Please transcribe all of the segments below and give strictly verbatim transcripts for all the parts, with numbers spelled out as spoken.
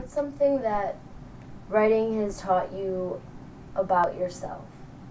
What's something that writing has taught you about yourself?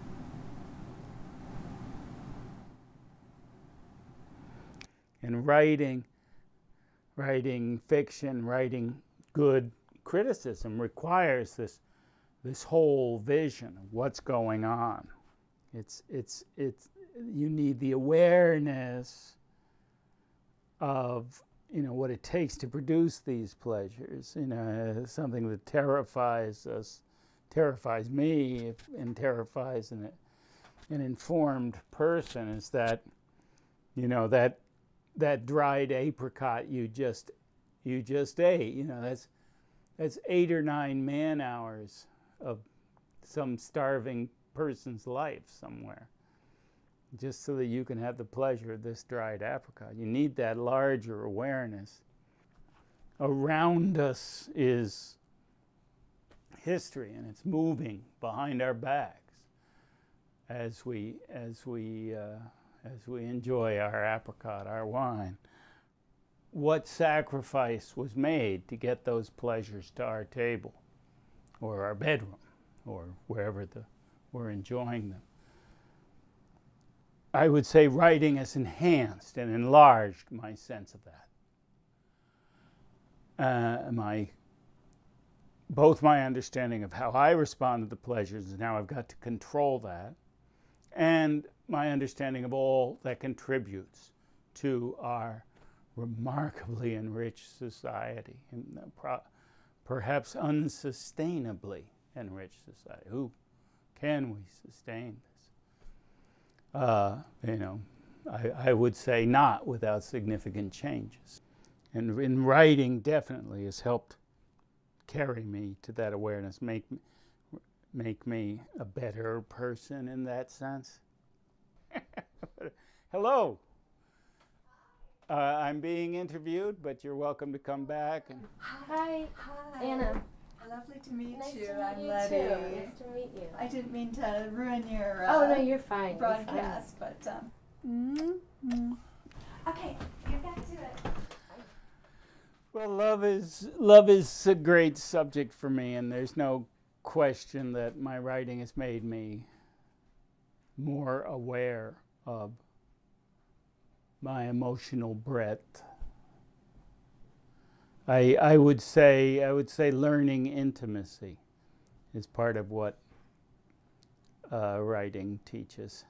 In writing, writing fiction, writing good criticism requires this this whole vision of what's going on. It's it's it's you need the awareness of, you know, what it takes to produce these pleasures. You know, something that terrifies us, terrifies me, and terrifies an an informed person is that, you know, that that dried apricot you just you just ate. You know, that's that's eight or nine man hours of some starving person's life somewhere, just so that you can have the pleasure of this dried apricot. You need that larger awareness. Around us is history, and it's moving behind our backs as we as we uh, as we enjoy our apricot, our wine. What sacrifice was made to get those pleasures to our table, or our bedroom, or wherever the, we're enjoying them? I would say writing has enhanced and enlarged my sense of that. Uh, my, both my understanding of how I respond to the pleasures, and now I've got to control that, and my understanding of all that contributes to our remarkably enriched society, and pro perhaps unsustainably enriched society. Who can we sustain this? Uh, you know, I, I would say not without significant changes. And in writing definitely has helped carry me to that awareness, make, make me a better person in that sense. Hello. Uh, I'm being interviewed, but you're welcome to come back. And Hi. Hi. Anna. Lovely to meet Nice you. to meet I'm you Letty. too. Nice to meet you. I didn't mean to ruin your uh, oh no, you're fine. broadcast, you're fine. but um. Mm-hmm. Okay, get back to it. Well, love is love is a great subject for me, and there's no question that my writing has made me more aware of my emotional breadth. I I would say I would say learning intimacy is part of what uh, writing teaches.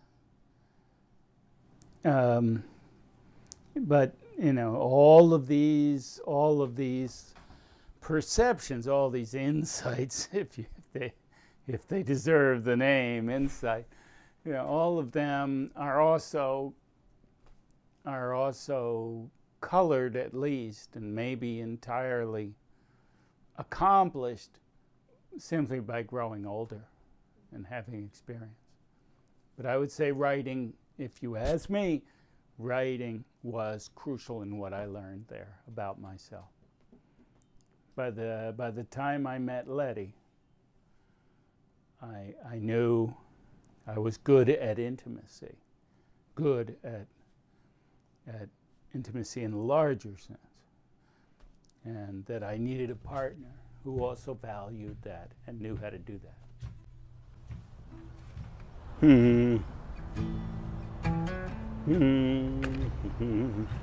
Um, but you know, all of these all of these perceptions, all these insights, if you, if they if they deserve the name insight, you know, all of them are also are also colored, at least, and maybe entirely accomplished simply by growing older and having experience. But I would say writing, if you ask me, writing was crucial in what I learned there about myself. By the, by the time I met Letty, I, I knew I was good at intimacy, good at at intimacy in a larger sense, and that I needed a partner who also valued that and knew how to do that. Hmm. Hmm.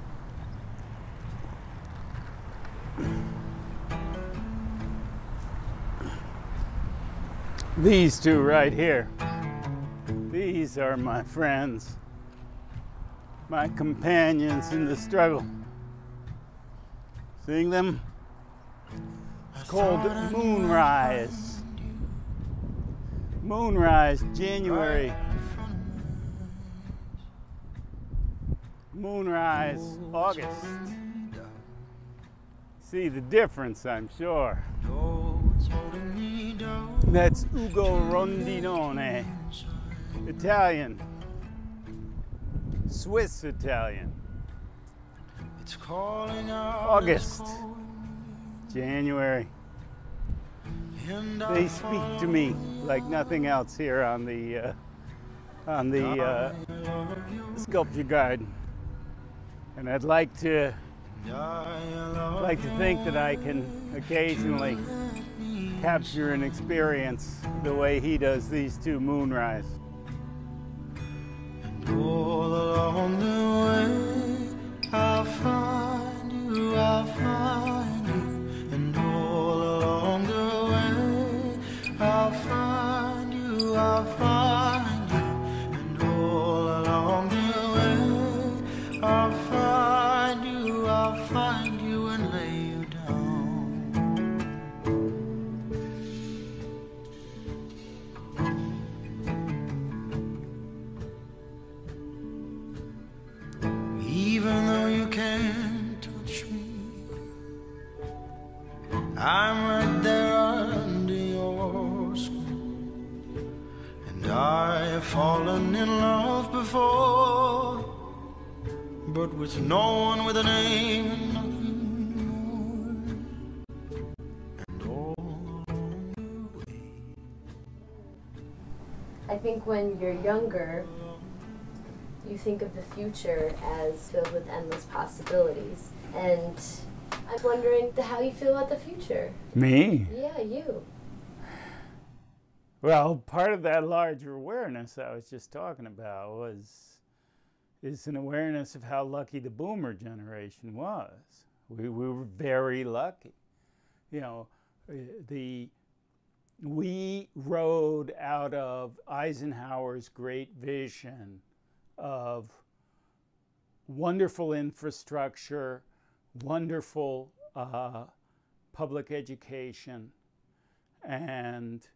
These two right here, these are my friends, my companions in the struggle. Seeing them? It's called Moonrise. Moonrise, January. Moonrise, August. See the difference, I'm sure. That's Ugo Rondinone, Italian. Swiss Italian. August, January. They speak to me like nothing else here on the uh, on the uh, sculpture garden, and I'd like to I like to think that I can occasionally capture and experience the way he does these two moonrise. All along the way, I'll find you, I'll find you. And all along the way, I'll find you, I'll find you. And all along the way, I'll find you, I'll find you and lay you down. Even though you can't touch me, I'm right there under your skin. And I have fallen in love before, but with no one with a name and nothing more. And all along the way, I think when you're younger, you think of the future as filled with endless possibilities. And I'm wondering how you feel about the future. Me? Yeah, you. Well, part of that larger awareness I was just talking about was is an awareness of how lucky the boomer generation was. We, we were very lucky. You know, the we rode out of Eisenhower's great vision of wonderful infrastructure, wonderful uh, public education, and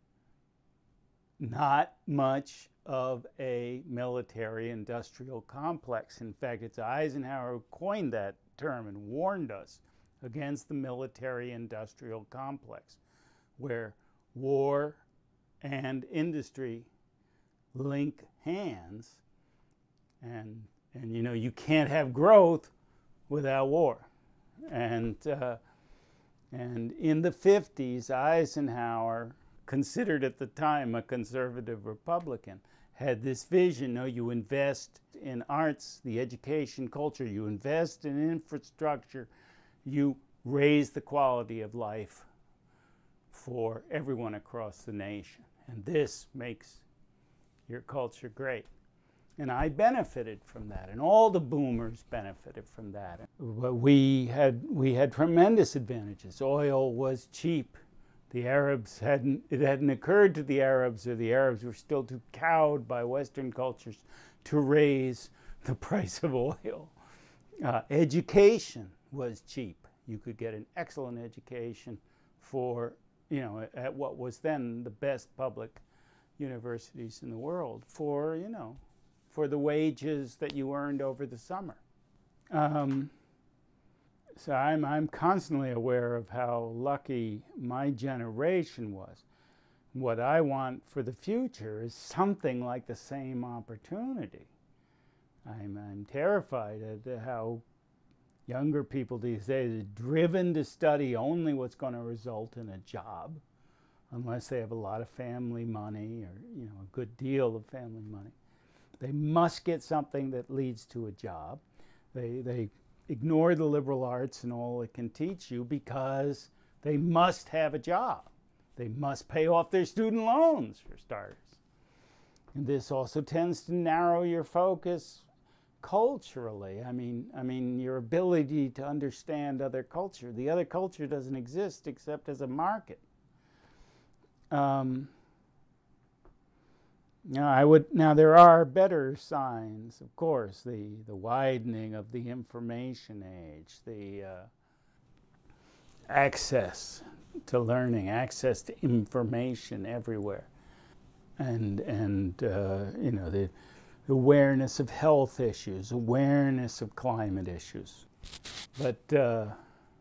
not much of a military-industrial complex. In fact, it's Eisenhower who coined that term and warned us against the military-industrial complex, where war and industry link hands. And, and you know, you can't have growth without war. And, uh, and in the fifties, Eisenhower, considered at the time a conservative Republican, had this vision, no, you invest in arts, the education culture, you invest in infrastructure, you raise the quality of life for everyone across the nation. And this makes your culture great. And I benefited from that, and all the boomers benefited from that. We had, we had tremendous advantages. Oil was cheap. The Arabs hadn't, it hadn't occurred to the Arabs, or the Arabs were still too cowed by Western cultures to raise the price of oil. Uh, education was cheap. You could get an excellent education for, you know, at what was then the best public universities in the world for, you know, for the wages that you earned over the summer. Um, so I'm, I'm constantly aware of how lucky my generation was. What I want for the future is something like the same opportunity. I'm, I'm terrified at how younger people these days are driven to study only what's going to result in a job, unless they have a lot of family money or, you know, a good deal of family money. They must get something that leads to a job. They, they ignore the liberal arts and all it can teach you because they must have a job. They must pay off their student loans, for starters. And this also tends to narrow your focus culturally. I mean, I mean, your ability to understand other culture. The other culture doesn't exist except as a market. Um, Now, I would, now there are better signs, of course, the, the widening of the information age, the uh, access to learning, access to information everywhere, and, and uh, you know, the awareness of health issues, awareness of climate issues. But uh,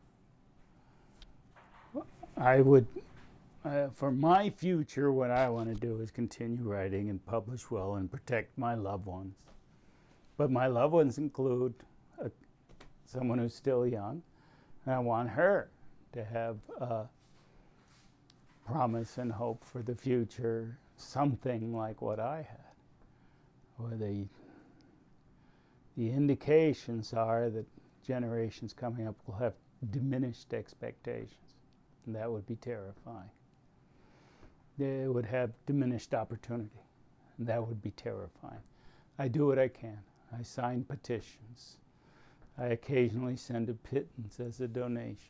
I would, Uh, for my future, what I want to do is continue writing and publish well and protect my loved ones. But my loved ones include a, someone who's still young, and I want her to have uh, promise and hope for the future, something like what I had. Where the, the indications are that generations coming up will have diminished expectations. And that would be terrifying. They would have diminished opportunity. And that would be terrifying. I do what I can. I sign petitions. I occasionally send a pittance as a donation.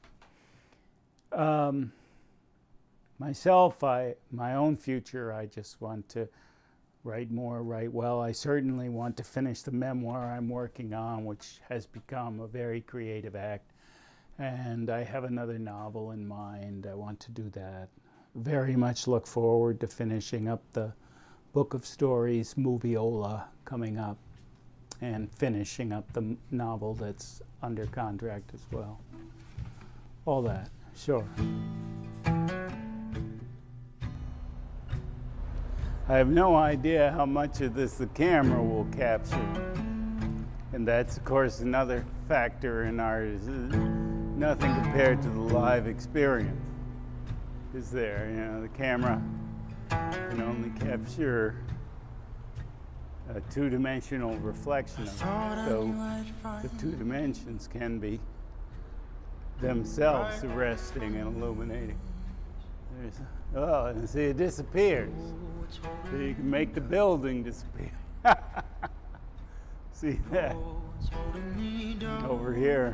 Um, myself, I, my own future, I just want to write more, write well. I certainly want to finish the memoir I'm working on, which has become a very creative act. And I have another novel in mind. I want to do that. Very much look forward to finishing up the book of stories, Movieola, coming up, and finishing up the novel that's under contract as well. All that, sure. I have no idea how much of this the camera will capture. And that's, of course, another factor in art, is nothing compared to the live experience is there. You know, the camera can only capture a two-dimensional reflection of it, so the two dimensions can be themselves arresting and illuminating. There's, oh, and see, it disappears. So you can make the building disappear. See that? Over here.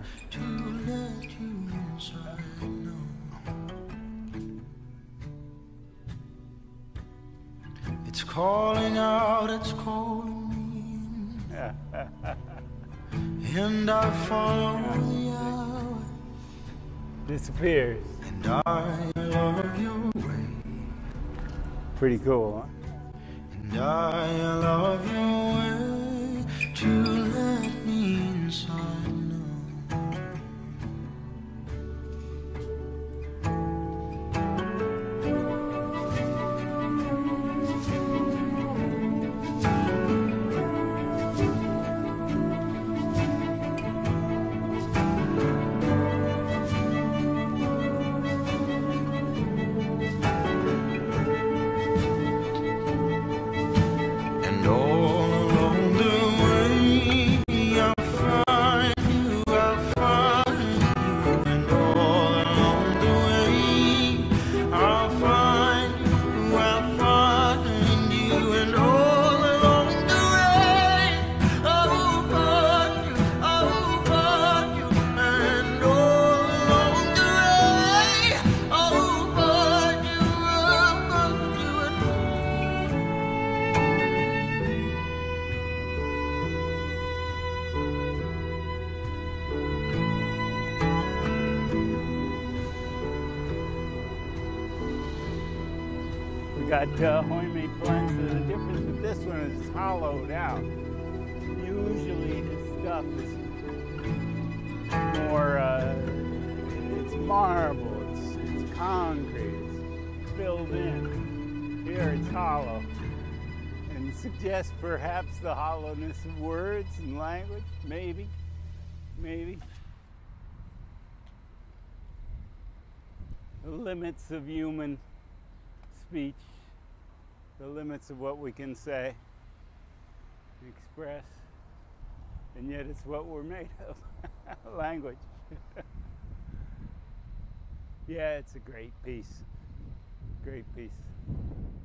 It's calling out, it's calling me, and I follow the hour. Disappears. And I love your way. Pretty cool, huh? And I love your way to let me inside now. Got uh, Hoime Plensa. The difference with this one is it's hollowed out. Usually this stuff is more, uh, it's marble, it's, it's concrete, it's filled in. Here it's hollow. And suggests perhaps the hollowness of words and language, maybe, maybe. The limits of human speech. The limits of what we can say, express, and yet it's what we're made of, language. Yeah, it's a great piece, great piece.